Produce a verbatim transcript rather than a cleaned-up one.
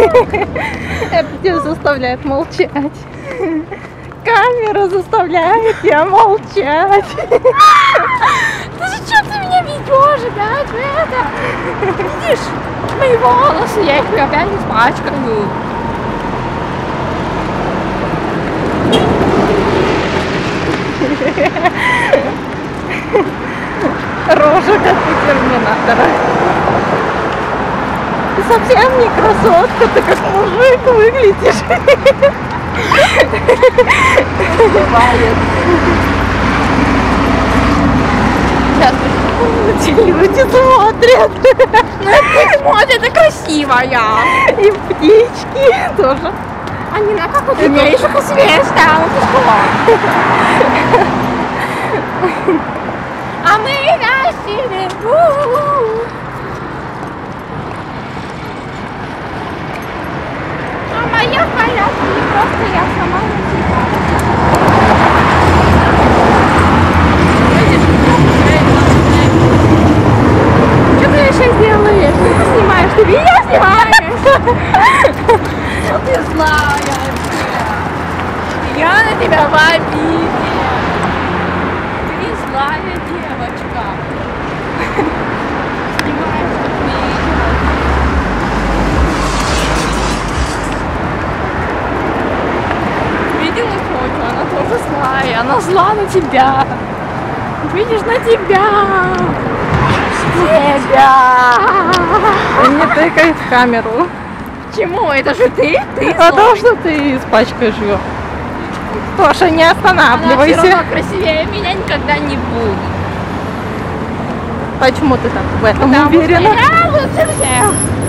Это тебя заставляет молчать. Камера заставляет тебя молчать. Да зачем ты меня ведешь опять в это? Видишь, мои волосы, я их опять испачкаю. Рожа как у терминатора. Ты совсем не красотка, ты как мужик выглядишь. Бывает. Сейчас Люди смотрят. ну это смотрят, это красивая. И птички тоже. Они на как вот меня еще красивее стало, ты что? А мы красивее. А моя коляска не просто я сама на себя. Что ты сейчас делаешь? Ты снимаешь? Ты меня снимаешь? Ты злая. Я на тебя в обиде. Ты злая девочка. Снимаешь как видео. Видела фото? Она тоже злая. Она зла на тебя. Видишь, на тебя. Тебя. Не тыкай в камеру. Почему? Это же ты? Ты Потому злой. что ты испачкаешь ее. Тоша, не Она все останавливайся. равно красивее меня никогда не будет. Почему ты так в этом Потому что уверена? я лучше всех.